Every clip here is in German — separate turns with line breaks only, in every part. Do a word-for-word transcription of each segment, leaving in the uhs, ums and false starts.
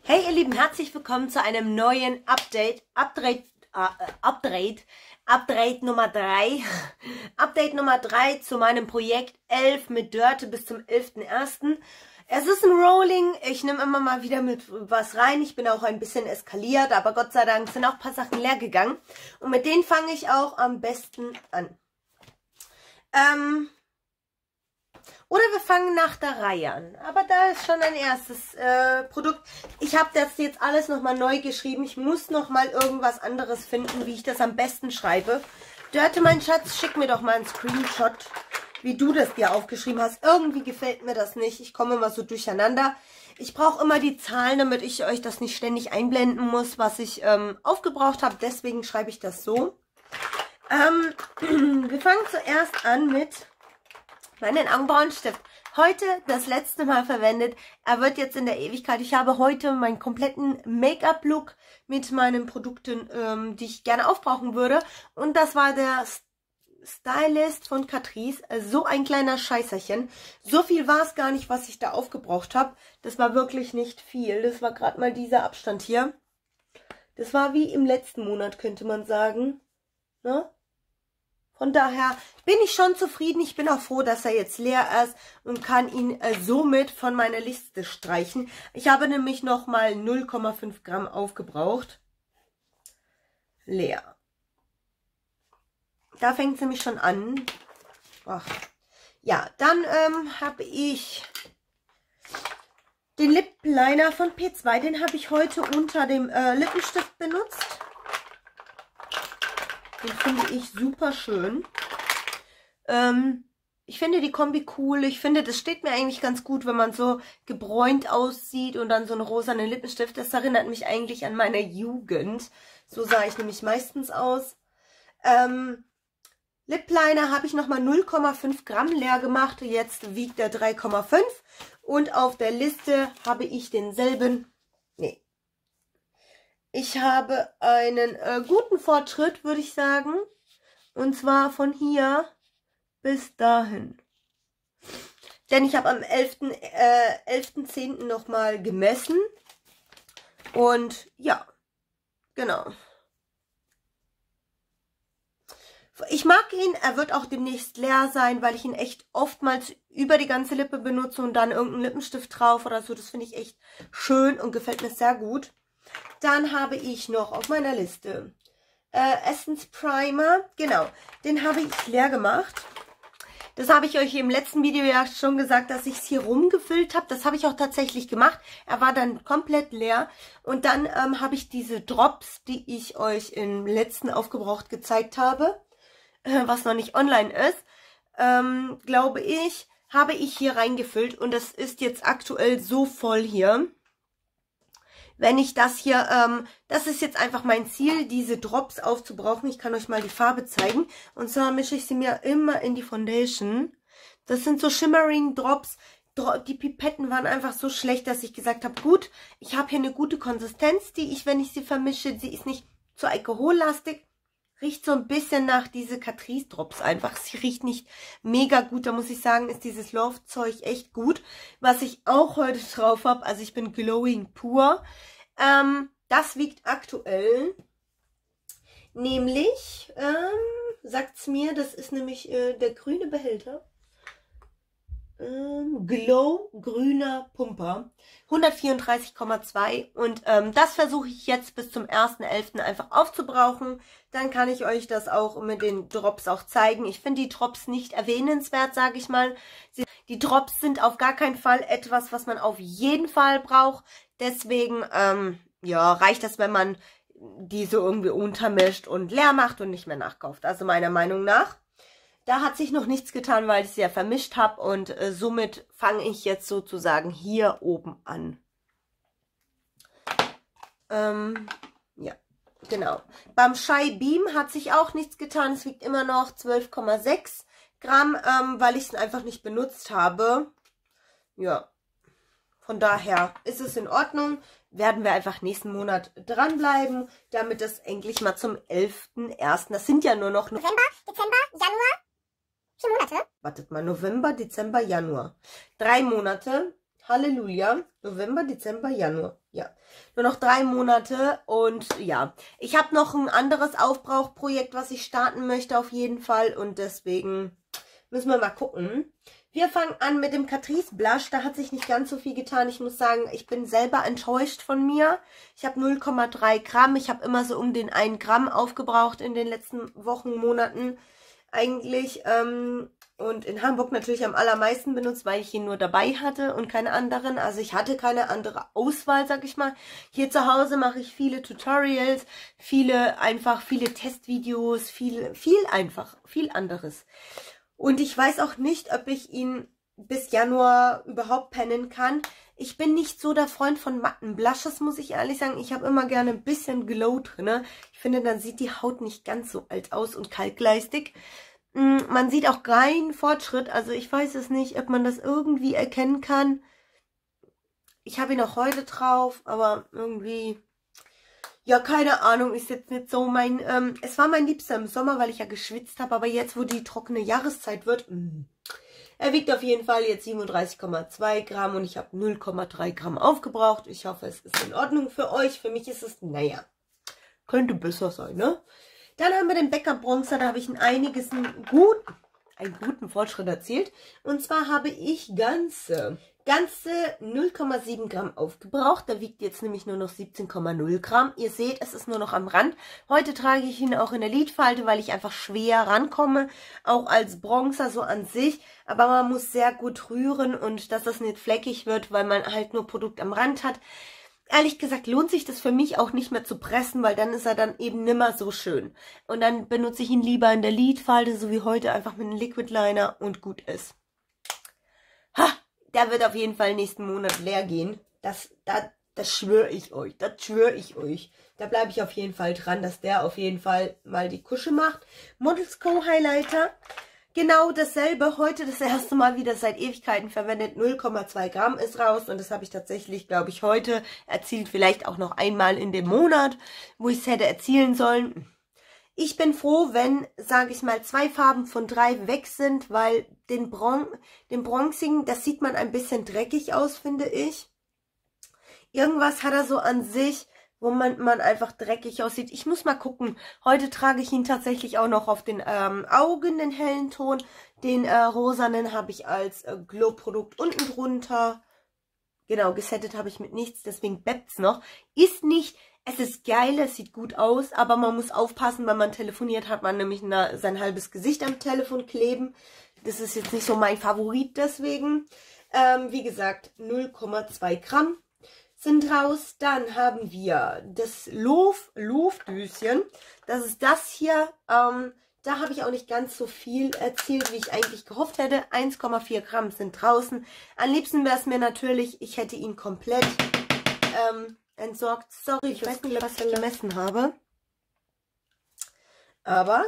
Hey ihr Lieben, herzlich willkommen zu einem neuen Update, Update, äh, Update, Update Nummer drei, Update Nummer drei zu meinem Projekt elf mit Dörte bis zum elften ersten Es ist ein Rolling, ich nehme immer mal wieder mit was rein, ich bin auch ein bisschen eskaliert, aber Gott sei Dank sind auch ein paar Sachen leer gegangen und mit denen fange ich auch am besten an. Ähm... Oder wir fangen nach der Reihe an. Aber da ist schon ein erstes äh, Produkt. Ich habe das jetzt alles nochmal neu geschrieben. Ich muss nochmal irgendwas anderes finden, wie ich das am besten schreibe. Dörte, mein Schatz, schick mir doch mal einen Screenshot, wie du das dir aufgeschrieben hast. Irgendwie gefällt mir das nicht. Ich komme immer so durcheinander. Ich brauche immer die Zahlen, damit ich euch das nicht ständig einblenden muss, was ich ähm, aufgebraucht habe. Deswegen schreibe ich das so. Ähm, wir fangen zuerst an mit meinen Augenbrauenstift. Heute das letzte Mal verwendet. Er wird jetzt in der Ewigkeit. Ich habe heute meinen kompletten Make-up-Look mit meinen Produkten, ähm, die ich gerne aufbrauchen würde. Und das war der Stylist von Catrice. So ein kleiner Scheißerchen. So viel war es gar nicht, was ich da aufgebraucht habe. Das war wirklich nicht viel. Das war gerade mal dieser Abstand hier. Das war wie im letzten Monat, könnte man sagen. Ne? Von daher bin ich schon zufrieden. Ich bin auch froh, dass er jetzt leer ist und kann ihn äh, somit von meiner Liste streichen. Ich habe nämlich nochmal null Komma fünf Gramm aufgebraucht. Leer. Da fängt es nämlich schon an. Ach. Ja, dann ähm, habe ich den Lip Liner von P zwei. Den habe ich heute unter dem äh, Lippenstift benutzt. Den finde ich super schön. Ähm, ich finde die Kombi cool. Ich finde, das steht mir eigentlich ganz gut, wenn man so gebräunt aussieht und dann so einen rosanen Lippenstift. Das erinnert mich eigentlich an meine Jugend. So sah ich nämlich meistens aus. Ähm, Lip Liner habe ich nochmal null Komma fünf Gramm leer gemacht. Jetzt wiegt er drei Komma fünf. Und auf der Liste habe ich denselben... Nee. Ich habe einen äh, guten Fortschritt, würde ich sagen. Und zwar von hier bis dahin. Denn ich habe am elften zehnten nochmal gemessen. Und ja, genau. Ich mag ihn, er wird auch demnächst leer sein, weil ich ihn echt oftmals über die ganze Lippe benutze und dann irgendeinen Lippenstift drauf oder so. Das finde ich echt schön und gefällt mir sehr gut. Dann habe ich noch auf meiner Liste äh, Essence Primer. Genau, den habe ich leer gemacht. Das habe ich euch im letzten Video ja schon gesagt, dass ich es hier rumgefüllt habe. Das habe ich auch tatsächlich gemacht. Er war dann komplett leer. Und dann ähm, habe ich diese Drops, die ich euch im letzten aufgebraucht gezeigt habe, äh, was noch nicht online ist, ähm, glaube ich, habe ich hier reingefüllt. Und das ist jetzt aktuell so voll hier. Wenn ich das hier, ähm, das ist jetzt einfach mein Ziel, diese Drops aufzubrauchen. Ich kann euch mal die Farbe zeigen. Und zwar mische ich sie mir immer in die Foundation. Das sind so Shimmering Drops. Die Pipetten waren einfach so schlecht, dass ich gesagt habe, gut, ich habe hier eine gute Konsistenz, die ich, wenn ich sie vermische, sie ist nicht zu alkohollastig. Riecht so ein bisschen nach diese Catrice Drops einfach. Sie riecht nicht mega gut. Da muss ich sagen, ist dieses Love-Zeug echt gut. Was ich auch heute drauf habe, also ich bin glowing pur. Ähm, das wiegt aktuell nämlich, ähm, sagt's mir, das ist nämlich äh, der grüne Behälter. Ähm, Glow grüner Pumper. hundertvierunddreißig Komma zwei und ähm, das versuche ich jetzt bis zum ersten elften einfach aufzubrauchen. Dann kann ich euch das auch mit den Drops auch zeigen. Ich finde die Drops nicht erwähnenswert, sage ich mal. Sie, die Drops sind auf gar keinen Fall etwas, was man auf jeden Fall braucht. Deswegen, ähm, ja, reicht das, wenn man die so irgendwie untermischt und leer macht und nicht mehr nachkauft. Also meiner Meinung nach. Da hat sich noch nichts getan, weil ich sie ja vermischt habe und äh, somit fange ich jetzt sozusagen hier oben an. Ähm, ja, genau. Beim Shy Beam hat sich auch nichts getan. Es wiegt immer noch zwölf Komma sechs Gramm, ähm, weil ich es einfach nicht benutzt habe. Ja, von daher ist es in Ordnung. Werden wir einfach nächsten Monat dranbleiben, damit das endlich mal zum elften ersten Das sind ja nur noch
November, Dezember, Januar. Vier Monate?
Wartet mal, November, Dezember, Januar. Drei Monate Halleluja. November, Dezember, Januar. Ja, nur noch drei Monate und ja, ich habe noch ein anderes Aufbrauchprojekt, was ich starten möchte auf jeden Fall und deswegen müssen wir mal gucken. Wir fangen an mit dem Catrice Blush. Da hat sich nicht ganz so viel getan. Ich muss sagen, ich bin selber enttäuscht von mir. Ich habe null Komma drei Gramm. Ich habe immer so um den ein Gramm aufgebraucht in den letzten Wochen, Monaten eigentlich. Ähm, und in Hamburg natürlich am allermeisten benutzt, weil ich ihn nur dabei hatte und keine anderen. Also ich hatte keine andere Auswahl, sag ich mal. Hier zu Hause mache ich viele Tutorials, viele einfach, viele Testvideos, viel, viel einfach, viel anderes. Und ich weiß auch nicht, ob ich ihn bis Januar überhaupt pennen kann. Ich bin nicht so der Freund von matten Blushes, muss ich ehrlich sagen. Ich habe immer gerne ein bisschen Glow drin. Ich finde, dann sieht die Haut nicht ganz so alt aus und kalkleistig. Man sieht auch keinen Fortschritt. Also ich weiß es nicht, ob man das irgendwie erkennen kann. Ich habe ihn auch heute drauf, aber irgendwie... Ja, keine Ahnung, ist jetzt nicht so mein, ähm, es war mein Liebster im Sommer, weil ich ja geschwitzt habe, aber jetzt, wo die trockene Jahreszeit wird, mh. Er wiegt auf jeden Fall jetzt siebenunddreißig Komma zwei Gramm und ich habe null Komma drei Gramm aufgebraucht. Ich hoffe, es ist in Ordnung für euch. Für mich ist es, naja, könnte besser sein, ne? Dann haben wir den Becca Bronzer, da habe ich ein einiges, einen guten, einen guten Fortschritt erzielt. Und zwar habe ich ganze... Ganze null Komma sieben Gramm aufgebraucht. Da wiegt jetzt nämlich nur noch siebzehn Komma null Gramm. Ihr seht, es ist nur noch am Rand. Heute trage ich ihn auch in der Lidfalte, weil ich einfach schwer rankomme. Auch als Bronzer so an sich. Aber man muss sehr gut rühren und dass das nicht fleckig wird, weil man halt nur Produkt am Rand hat. Ehrlich gesagt lohnt sich das für mich auch nicht mehr zu pressen, weil dann ist er dann eben nimmer so schön. Und dann benutze ich ihn lieber in der Lidfalte, so wie heute, einfach mit einem Liquid Liner und gut ist. Ha! Der wird auf jeden Fall nächsten Monat leer gehen. Das, das, das schwöre ich euch. Das schwöre ich euch. Da bleibe ich auf jeden Fall dran, dass der auf jeden Fall mal die Kusche macht. Models Co. Highlighter. Genau dasselbe. Heute das erste Mal wieder seit Ewigkeiten verwendet. null Komma zwei Gramm ist raus. Und das habe ich tatsächlich, glaube ich, heute erzielt. Vielleicht auch noch einmal in dem Monat, wo ich es hätte erzielen sollen. Ich bin froh, wenn, sage ich mal, zwei Farben von drei weg sind, weil den, Bron den Bronzigen, das sieht man ein bisschen dreckig aus, finde ich. Irgendwas hat er so an sich, wo man, man einfach dreckig aussieht. Ich muss mal gucken. Heute trage ich ihn tatsächlich auch noch auf den ähm, Augen, den hellen Ton. Den äh, rosanen habe ich als äh, Glow-Produkt unten drunter. Genau, gesettet habe ich mit nichts, deswegen bebt's noch. Ist nicht... Es ist geil, es sieht gut aus, aber man muss aufpassen, wenn man telefoniert, hat man nämlich eine, sein halbes Gesicht am Telefon kleben. Das ist jetzt nicht so mein Favorit deswegen. Ähm, wie gesagt, null Komma zwei Gramm sind raus. Dann haben wir das Loof, Loofdöschen. Das ist das hier. Ähm, da habe ich auch nicht ganz so viel erzielt, wie ich eigentlich gehofft hätte. eins Komma vier Gramm sind draußen. Am liebsten wäre es mir natürlich, ich hätte ihn komplett... Ähm, entsorgt. Sorry, ich weiß nicht, was ich gemessen habe. Aber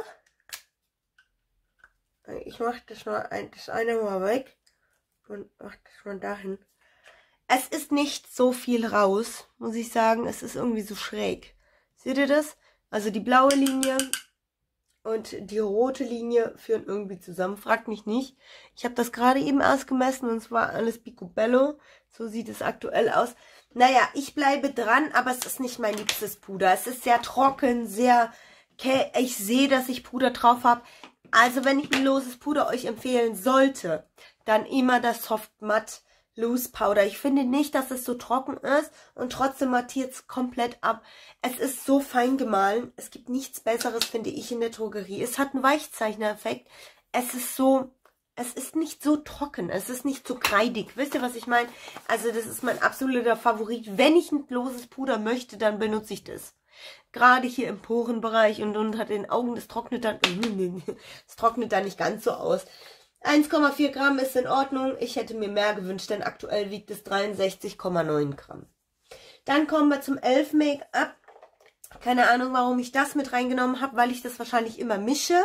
ich mache das mal ein, das eine mal weg und mache das mal dahin. Es ist nicht so viel raus, muss ich sagen. Es ist irgendwie so schräg. Seht ihr das? Also die blaue Linie und die rote Linie führen irgendwie zusammen. Fragt mich nicht. Ich habe das gerade eben erst gemessen und es war alles Picobello. So sieht es aktuell aus. Naja, ich bleibe dran, aber es ist nicht mein liebstes Puder. Es ist sehr trocken, sehr... Ich sehe, dass ich Puder drauf habe. Also wenn ich ein loses Puder euch empfehlen sollte, dann immer das Soft Matte Loose Powder. Ich finde nicht, dass es so trocken ist und trotzdem mattiert es komplett ab. Es ist so fein gemahlen. Es gibt nichts Besseres, finde ich, in der Drogerie. Es hat einen Weichzeichner-Effekt. Es ist so... Es ist nicht so trocken, es ist nicht so kreidig. Wisst ihr, was ich meine? Also das ist mein absoluter Favorit. Wenn ich ein loses Puder möchte, dann benutze ich das. Gerade hier im Porenbereich und unter den Augen, das trocknet dann, das trocknet dann nicht ganz so aus. eins Komma vier Gramm ist in Ordnung. Ich hätte mir mehr gewünscht, denn aktuell wiegt es dreiundsechzig Komma neun Gramm. Dann kommen wir zum Elf Make-up. Keine Ahnung, warum ich das mit reingenommen habe, weil ich das wahrscheinlich immer mische.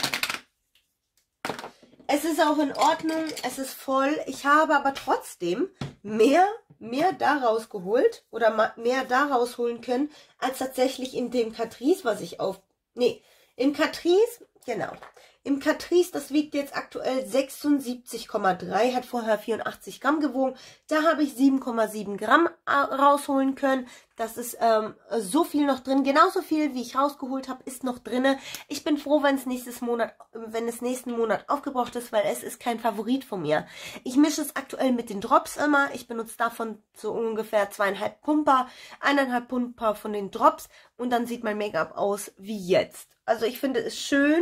Es ist auch in Ordnung, es ist voll. Ich habe aber trotzdem mehr, mehr daraus geholt oder mehr daraus holen können, als tatsächlich in dem Catrice, was ich auf... Nee, Im Catrice, genau. Im Catrice, das wiegt jetzt aktuell sechsundsiebzig Komma drei, hat vorher vierundachtzig Gramm gewogen. Da habe ich sieben Komma sieben Gramm rausholen können. Das ist ähm, so viel noch drin. Genauso viel, wie ich rausgeholt habe, ist noch drin. Ich bin froh, wenn es nächstes Monat, wenn es nächsten Monat aufgebraucht ist, weil es ist kein Favorit von mir. Ich mische es aktuell mit den Drops immer. Ich benutze davon so ungefähr zweieinhalb Pumper, eineinhalb Pumper von den Drops und dann sieht mein Make-up aus wie jetzt. Also ich finde es schön.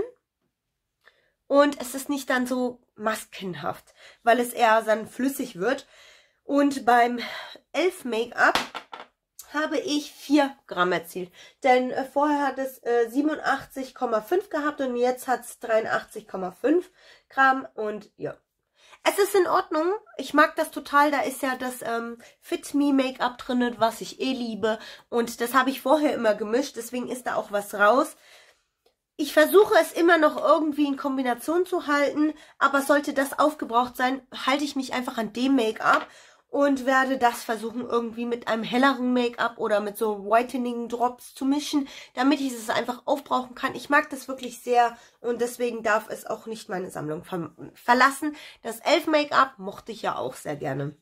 Und es ist nicht dann so maskenhaft, weil es eher dann flüssig wird. Und beim elf Make-up habe ich vier Gramm erzielt. Denn äh, vorher hat es äh, siebenundachtzig Komma fünf gehabt und jetzt hat es dreiundachtzig Komma fünf Gramm. Und ja, es ist in Ordnung. Ich mag das total. Da ist ja das ähm, Fit Me Make-up drin, was ich eh liebe. Und das habe ich vorher immer gemischt. Deswegen ist da auch was raus. Ich versuche es immer noch irgendwie in Kombination zu halten, aber sollte das aufgebraucht sein, halte ich mich einfach an dem Make-up und werde das versuchen irgendwie mit einem helleren Make-up oder mit so Whitening Drops zu mischen, damit ich es einfach aufbrauchen kann. Ich mag das wirklich sehr und deswegen darf es auch nicht meine Sammlung ver verlassen. Das elf Make-up mochte ich ja auch sehr gerne.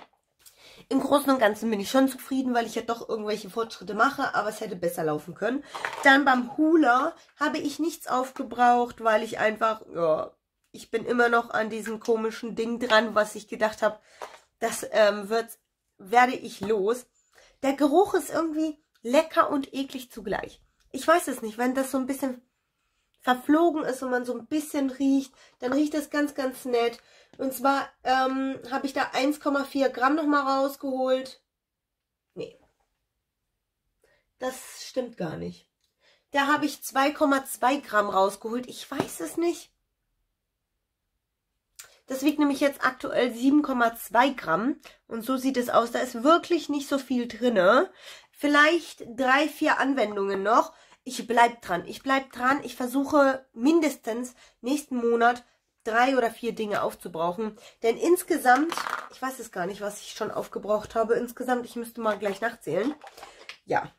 Im Großen und Ganzen bin ich schon zufrieden, weil ich ja doch irgendwelche Fortschritte mache, aber es hätte besser laufen können. Dann beim Hoola habe ich nichts aufgebraucht, weil ich einfach, ja, ich bin immer noch an diesem komischen Ding dran, was ich gedacht habe, das ähm, wird, werde ich los. Der Geruch ist irgendwie lecker und eklig zugleich. Ich weiß es nicht, wenn das so ein bisschen verflogen ist und man so ein bisschen riecht, dann riecht es ganz, ganz nett. Und zwar ähm, habe ich da eins Komma vier Gramm nochmal rausgeholt. Nee. Das stimmt gar nicht. Da habe ich zwei Komma zwei Gramm rausgeholt. Ich weiß es nicht. Das wiegt nämlich jetzt aktuell sieben Komma zwei Gramm. Und so sieht es aus. Da ist wirklich nicht so viel drin. Vielleicht drei, vier Anwendungen noch. Ich bleib dran. Ich bleib dran. Ich versuche mindestens nächsten Monat drei oder vier Dinge aufzubrauchen. Denn insgesamt, ich weiß es gar nicht, was ich schon aufgebraucht habe. Insgesamt, ich müsste mal gleich nachzählen. Ja.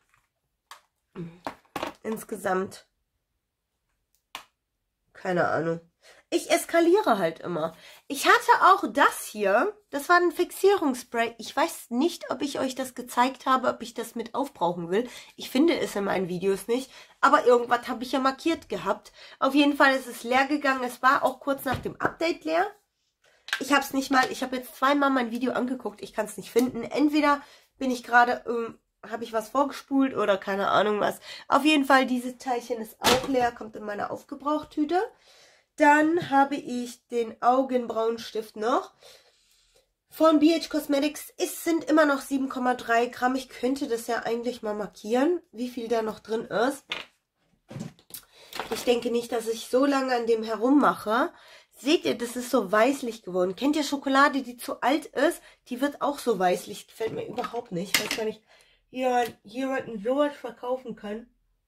Insgesamt. Keine Ahnung. Ich eskaliere halt immer. Ich hatte auch das hier. Das war ein Fixierungsspray. Ich weiß nicht, ob ich euch das gezeigt habe, ob ich das mit aufbrauchen will. Ich finde es in meinen Videos nicht. Aber irgendwas habe ich ja markiert gehabt. Auf jeden Fall ist es leer gegangen. Es war auch kurz nach dem Update leer. Ich habe es nicht mal, ich habe jetzt zweimal mein Video angeguckt. Ich kann es nicht finden. Entweder bin ich gerade, ähm, habe ich was vorgespult oder keine Ahnung was. Auf jeden Fall, dieses Teilchen ist auch leer, kommt in meine Aufgebrauchtüte. Dann habe ich den Augenbrauenstift noch. Von B H Cosmetics. Es sind immer noch sieben Komma drei Gramm. Ich könnte das ja eigentlich mal markieren, wie viel da noch drin ist. Ich denke nicht, dass ich so lange an dem herummache. Seht ihr, das ist so weißlich geworden. Kennt ihr Schokolade, die zu alt ist? Die wird auch so weißlich. Gefällt mir überhaupt nicht. Ich weiß gar nicht, wie man jemanden sowas verkaufen kann.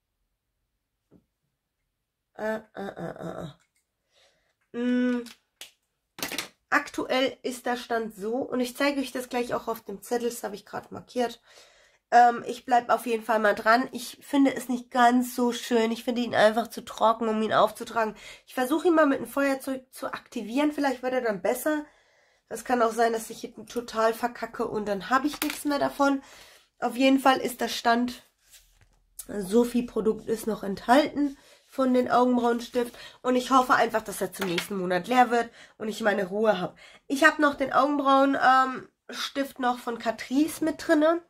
Ah, ah, ah, ah. Mm. Aktuell ist der Stand so, und ich zeige euch das gleich auch auf dem Zettel, das habe ich gerade markiert. Ähm, ich bleibe auf jeden Fall mal dran. Ich finde es nicht ganz so schön. Ich finde ihn einfach zu trocken, um ihn aufzutragen. Ich versuche ihn mal mit einem Feuerzeug zu aktivieren. Vielleicht wird er dann besser. Das kann auch sein, dass ich ihn total verkacke und dann habe ich nichts mehr davon. Auf jeden Fall ist der Stand, so viel Produkt ist noch enthalten von den Augenbrauenstift. Und ich hoffe einfach, dass er zum nächsten Monat leer wird und ich meine Ruhe habe. Ich habe noch den Augenbrauenstift ähm, noch von Catrice mit drinne.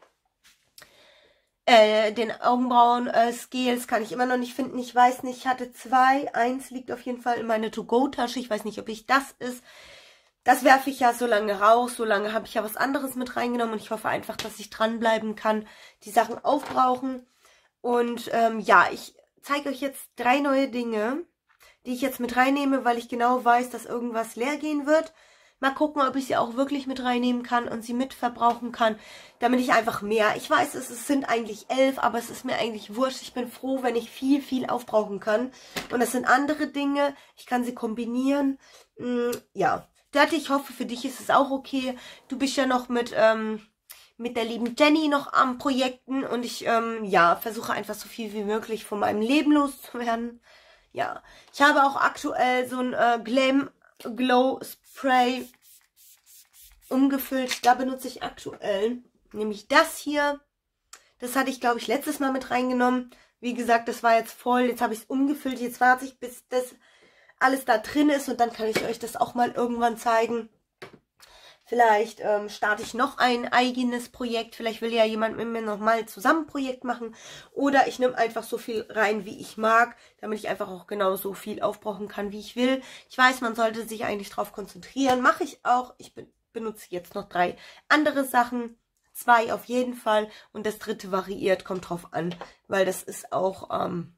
Äh, den Augenbrauen-Scales äh, kann ich immer noch nicht finden. Ich weiß nicht, ich hatte zwei. Eins liegt auf jeden Fall in meine To-Go-Tasche. Ich weiß nicht, ob ich das ist. Das werfe ich ja so lange raus. So lange habe ich ja was anderes mit reingenommen. Und ich hoffe einfach, dass ich dranbleiben kann, die Sachen aufbrauchen. Und ähm, ja, ich zeige euch jetzt drei neue Dinge, die ich jetzt mit reinnehme, weil ich genau weiß, dass irgendwas leer gehen wird. Mal gucken, ob ich sie auch wirklich mit reinnehmen kann und sie mitverbrauchen kann, damit ich einfach mehr. Ich weiß, es, es sind eigentlich elf, aber es ist mir eigentlich wurscht. Ich bin froh, wenn ich viel, viel aufbrauchen kann. Und das sind andere Dinge. Ich kann sie kombinieren. Mm, ja, Dörte, ich hoffe, für dich ist es auch okay. Du bist ja noch mit, ähm, mit der lieben Jenny noch am Projekten und ich, ähm, ja, versuche einfach so viel wie möglich von meinem Leben loszuwerden. Ja, ich habe auch aktuell so ein äh, Glam Glow Spray umgefüllt. Da benutze ich aktuell nämlich das hier. Das hatte ich, glaube ich, letztes Mal mit reingenommen. Wie gesagt, das war jetzt voll. Jetzt habe ich es umgefüllt. Jetzt warte ich, bis das alles da drin ist und dann kann ich euch das auch mal irgendwann zeigen. Vielleicht ähm, starte ich noch ein eigenes Projekt. Vielleicht will ja jemand mit mir nochmal zusammen ein Projekt machen. Oder ich nehme einfach so viel rein, wie ich mag, damit ich einfach auch genau so viel aufbrauchen kann, wie ich will. Ich weiß, man sollte sich eigentlich darauf konzentrieren. Mache ich auch. Ich be benutze jetzt noch drei andere Sachen. Zwei auf jeden Fall. Und das dritte variiert, kommt drauf an. Weil das ist auch ähm,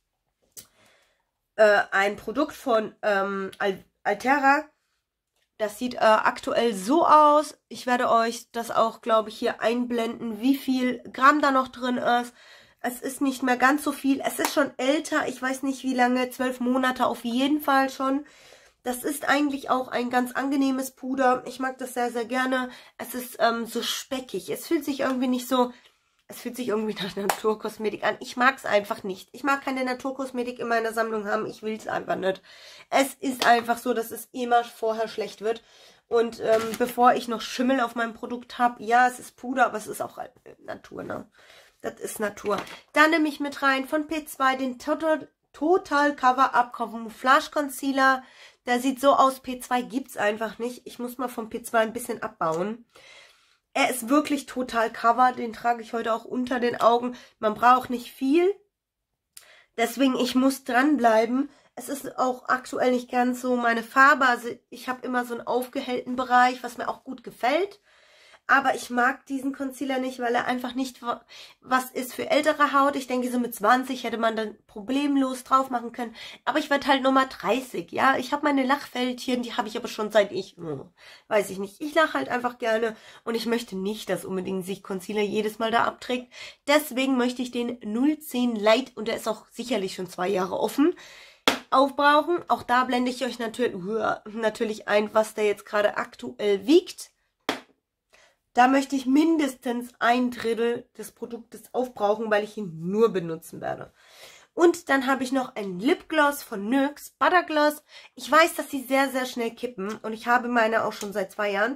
äh, ein Produkt von ähm, Al Altera. Das sieht äh, aktuell so aus. Ich werde euch das auch, glaube ich, hier einblenden, wie viel Gramm da noch drin ist. Es ist nicht mehr ganz so viel. Es ist schon älter. Ich weiß nicht, wie lange. Zwölf Monate auf jeden Fall schon. Das ist eigentlich auch ein ganz angenehmes Puder. Ich mag das sehr, sehr gerne. Es ist ähm, so speckig. Es fühlt sich irgendwie nicht so... Es fühlt sich irgendwie nach Naturkosmetik an. Ich mag es einfach nicht. Ich mag keine Naturkosmetik in meiner Sammlung haben. Ich will es einfach nicht. Es ist einfach so, dass es immer vorher schlecht wird. Und ähm, bevor ich noch Schimmel auf meinem Produkt habe, ja, es ist Puder, aber es ist auch halt Natur, ne? Das ist Natur. Dann nehme ich mit rein von P zwei den Total, Total Cover Up Camouflage Concealer. Der sieht so aus. P zwei gibt es einfach nicht. Ich muss mal von P zwei ein bisschen abbauen. Er ist wirklich total cover, den trage ich heute auch unter den Augen. Man braucht nicht viel, deswegen ich muss dranbleiben. Es ist auch aktuell nicht ganz so meine Farbe, also ich habe immer so einen aufgehellten Bereich, was mir auch gut gefällt. Aber ich mag diesen Concealer nicht, weil er einfach nicht was ist für ältere Haut. Ich denke, so mit zwanzig hätte man dann problemlos drauf machen können. Aber ich werde halt Nummer dreißig, ja. Ich habe meine Lachfältchen, die habe ich aber schon seit ich, hm, weiß ich nicht. Ich lache halt einfach gerne und ich möchte nicht, dass unbedingt sich Concealer jedes Mal da abträgt. Deswegen möchte ich den null zehn Light, und der ist auch sicherlich schon zwei Jahre offen, aufbrauchen. Auch da blende ich euch natürlich, natürlich ein, was der jetzt gerade aktuell wiegt. Da möchte ich mindestens ein Drittel des Produktes aufbrauchen, weil ich ihn nur benutzen werde. Und dann habe ich noch ein Lipgloss von N Y X, Buttergloss. Ich weiß, dass sie sehr, sehr schnell kippen und ich habe meine auch schon seit zwei Jahren.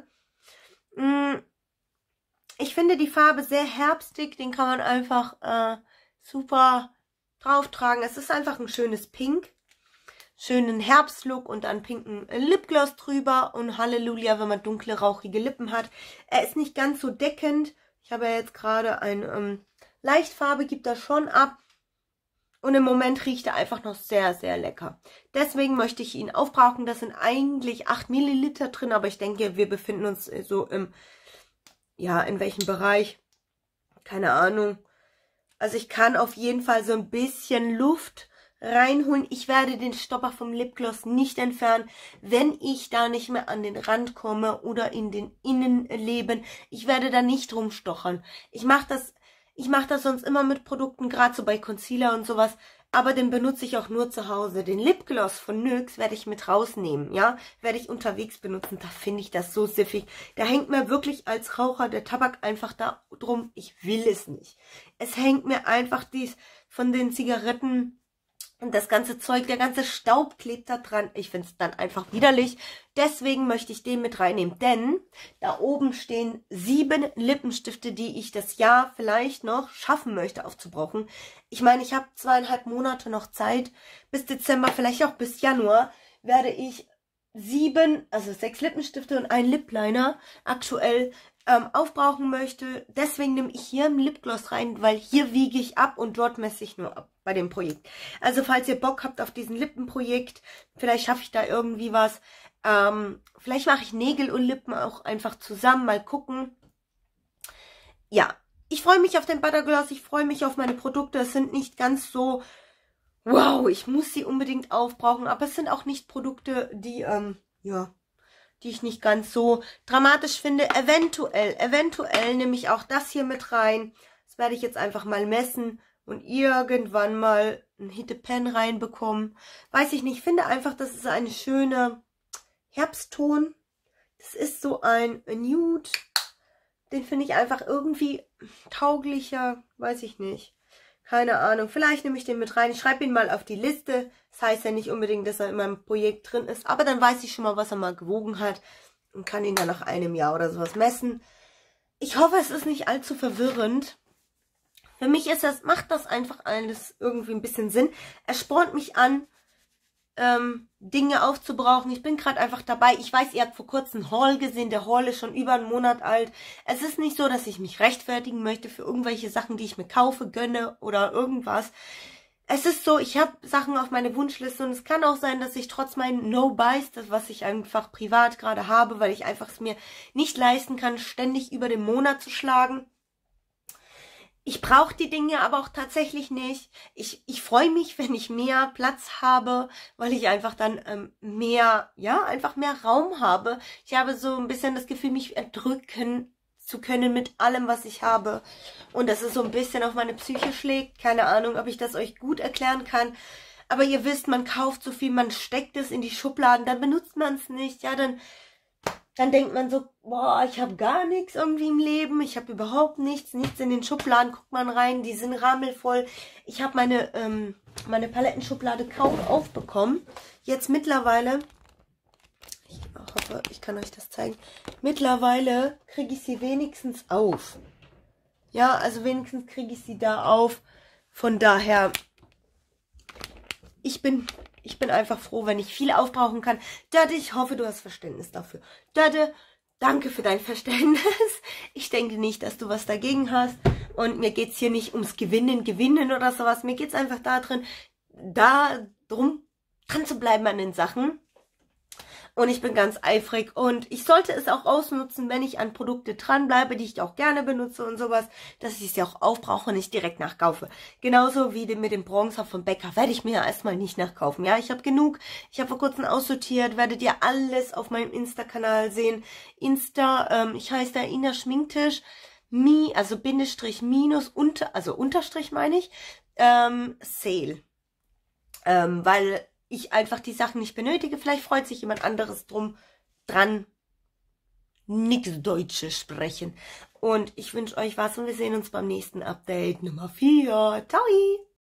Ich finde die Farbe sehr herbstig, den kann man einfach äh, super drauf tragen. Es ist einfach ein schönes Pink. Schönen Herbstlook und dann pinken Lipgloss drüber und Halleluja, wenn man dunkle, rauchige Lippen hat. Er ist nicht ganz so deckend. Ich habe ja jetzt gerade eine ähm, Leichtfarbe, gibt das schon ab. Und im Moment riecht er einfach noch sehr, sehr lecker. Deswegen möchte ich ihn aufbrauchen. Das sind eigentlich acht Milliliter drin, aber ich denke, wir befinden uns so im, ja, in welchem Bereich? Keine Ahnung. Also ich kann auf jeden Fall so ein bisschen Luft reinholen. Ich werde den Stopper vom Lipgloss nicht entfernen, wenn ich da nicht mehr an den Rand komme oder in den Innenleben. Ich werde da nicht rumstochern. Ich mache das, ich mache das sonst immer mit Produkten, gerade so bei Concealer und sowas. Aber den benutze ich auch nur zu Hause. Den Lipgloss von N Y X werde ich mit rausnehmen, ja. Werde ich unterwegs benutzen. Da finde ich das so siffig. Da hängt mir wirklich als Raucher der Tabak einfach da drum. Ich will es nicht. Es hängt mir einfach dies von den Zigaretten und das ganze Zeug, der ganze Staub klebt da dran. Ich finde es dann einfach widerlich. Deswegen möchte ich den mit reinnehmen. Denn da oben stehen sieben Lippenstifte, die ich das Jahr vielleicht noch schaffen möchte aufzubrauchen. Ich meine, ich habe zweieinhalb Monate noch Zeit. Bis Dezember, vielleicht auch bis Januar, werde ich sieben, also sechs Lippenstifte und einen Lip Liner aktuell ähm, aufbrauchen möchte. Deswegen nehme ich hier einen Lipgloss rein, weil hier wiege ich ab und dort messe ich nur ab bei dem Projekt. Also falls ihr Bock habt auf diesen Lippenprojekt, vielleicht schaffe ich da irgendwie was. Ähm, vielleicht mache ich Nägel und Lippen auch einfach zusammen, mal gucken. Ja, ich freue mich auf den Buttergloss, ich freue mich auf meine Produkte. Es sind nicht ganz so, wow, ich muss sie unbedingt aufbrauchen, aber es sind auch nicht Produkte, die, ähm, ja, die ich nicht ganz so dramatisch finde. Eventuell, eventuell nehme ich auch das hier mit rein. Das werde ich jetzt einfach mal messen und irgendwann mal ein Hittepen reinbekommen. Weiß ich nicht, finde einfach, das ist eine schöne Herbstton. Das ist so ein Nude, Den finde ich einfach irgendwie tauglicher, weiß ich nicht. Keine Ahnung, vielleicht nehme ich den mit rein. Ich schreibe ihn mal auf die Liste. Das heißt ja nicht unbedingt, dass er in meinem Projekt drin ist. Aber dann weiß ich schon mal, was er mal gewogen hat. Und kann ihn dann nach einem Jahr oder sowas messen. Ich hoffe, es ist nicht allzu verwirrend. Für mich ist das, macht das einfach alles irgendwie ein bisschen Sinn. Es spornt mich an, ähm, Dinge aufzubrauchen. Ich bin gerade einfach dabei. Ich weiß, ihr habt vor kurzem einen Haul gesehen. Der Haul ist schon über einen Monat alt. Es ist nicht so, dass ich mich rechtfertigen möchte für irgendwelche Sachen, die ich mir kaufe, gönne oder irgendwas. Es ist so, ich habe Sachen auf meine Wunschliste und es kann auch sein, dass ich trotz meinen No-Buys, das was ich einfach privat gerade habe, weil ich einfach es mir nicht leisten kann, ständig über den Monat zu schlagen. Ich brauche die Dinge aber auch tatsächlich nicht. Ich, ich freue mich, wenn ich mehr Platz habe, weil ich einfach dann ähm, mehr, ja, einfach mehr Raum habe. Ich habe so ein bisschen das Gefühl, mich erdrücken zu können mit allem, was ich habe. Und das ist so ein bisschen auf meine Psyche schlägt. Keine Ahnung, ob ich das euch gut erklären kann. Aber ihr wisst, man kauft so viel, man steckt es in die Schubladen, dann benutzt man es nicht. Ja, dann... Dann denkt man so, boah, ich habe gar nichts irgendwie im Leben. Ich habe überhaupt nichts, nichts in den Schubladen. Guckt man rein, die sind rammelvoll. Ich habe meine, ähm, meine Palettenschublade kaum aufbekommen. Jetzt mittlerweile, ich hoffe, ich kann euch das zeigen. Mittlerweile kriege ich sie wenigstens auf. Ja, also wenigstens kriege ich sie da auf. Von daher, ich bin... Ich bin einfach froh, wenn ich viel aufbrauchen kann. Dörte, ich hoffe, du hast Verständnis dafür. Dörte, danke für dein Verständnis. Ich denke nicht, dass du was dagegen hast. Und mir geht es hier nicht ums Gewinnen, Gewinnen oder sowas. Mir geht es einfach darin, da drum dran zu bleiben an den Sachen. Und ich bin ganz eifrig und ich sollte es auch ausnutzen, wenn ich an Produkte dranbleibe, die ich auch gerne benutze und sowas, dass ich sie auch aufbrauche und nicht direkt nachkaufe. Genauso wie mit dem Bronzer vom Bäcker werde ich mir erstmal nicht nachkaufen. Ja, ich habe genug. Ich habe vor kurzem aussortiert, werdet ihr alles auf meinem Insta-Kanal sehen. Insta, ähm, ich heiße da Ina Schminktisch, Mi, also Bindestrich minus, unter, also Unterstrich meine ich, ähm, Sale. Ähm, weil... ich einfach die Sachen nicht benötige. Vielleicht freut sich jemand anderes drum dran, nichts Deutsches sprechen. Und ich wünsche euch was und wir sehen uns beim nächsten Update Nummer vier. Ciao!